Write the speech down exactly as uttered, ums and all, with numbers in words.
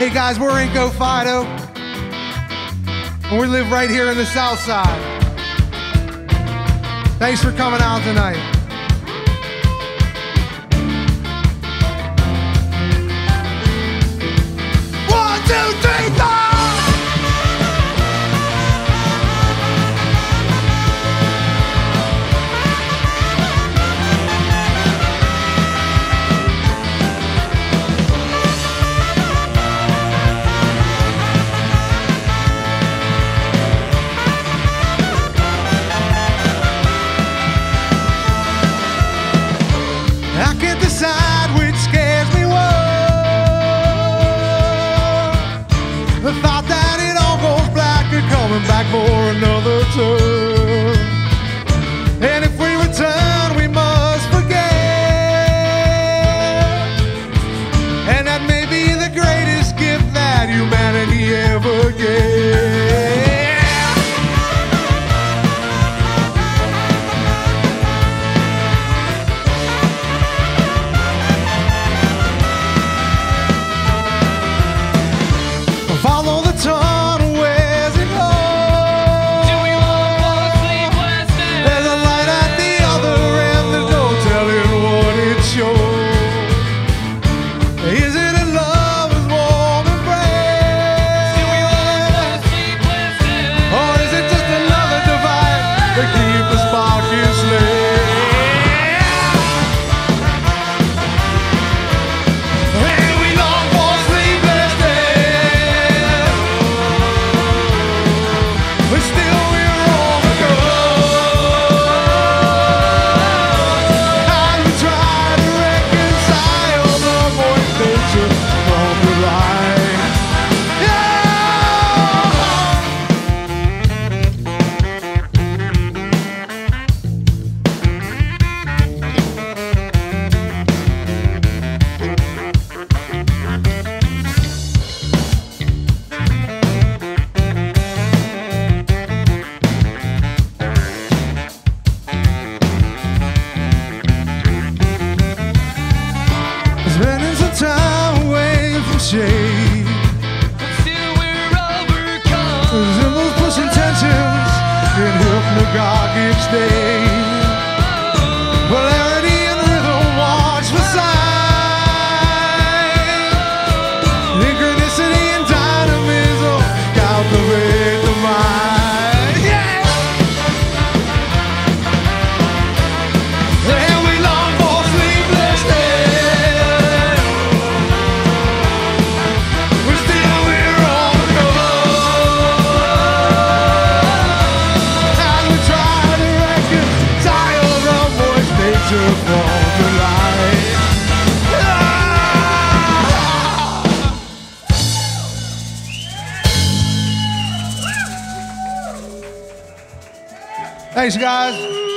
Hey guys, we're Inco Fido, and we live right here in the South Side. Thanks for coming out tonight. One, two, three, four! I can't decide which scares me more. The thought that it all goes black and coming back for another turn. And if we return, we must forget. And that may be the greatest gift that humanity ever gave. Follow the tunnel, where's it goes? Do we all fall asleep listening? There's a light at the other end, there's no telling what it shows. Is it a lover's warm embrace? Do we all fall asleep listening? Or is it just another device to keep the spark enslaved? And we long for sleepless days, but still we're wrong ago. And we try to reconcile the voice nature from the light. Spending some time away from shade, Still we're overcome. symbols pushing tensions in hypnagogic state. Polarity and rhythm watch the sight. Synchronicity and dynamism captivate the mind. Yeah! And we long for sleepless days, but still we're on the go. And we try to reconcile the voice nature from the light. Thanks, guys.